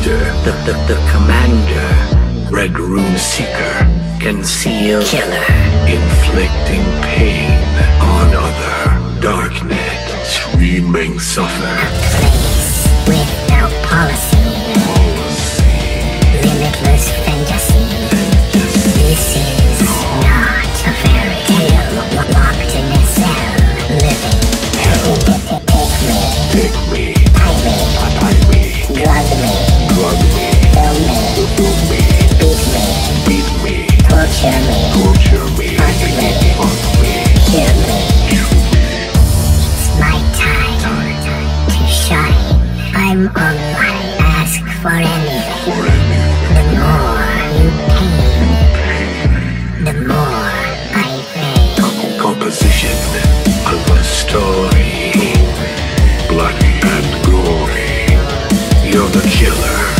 master, the commander, RedRoom seeker, Konceal killer, inflicting pain on other. Darknet, screaming suffer. A place without policy. Limitless fantasy. This is not a fairy tale. Locked in a cell, living hell. Take me. Tie me. Drug me. Fill me. Beat me. Torture me. Hunt me. Kill me. It's my time to shine. I'm online. Ask for anything. The more you pay, the more I pay. Composition of a story, bloody and gory. You're the killer.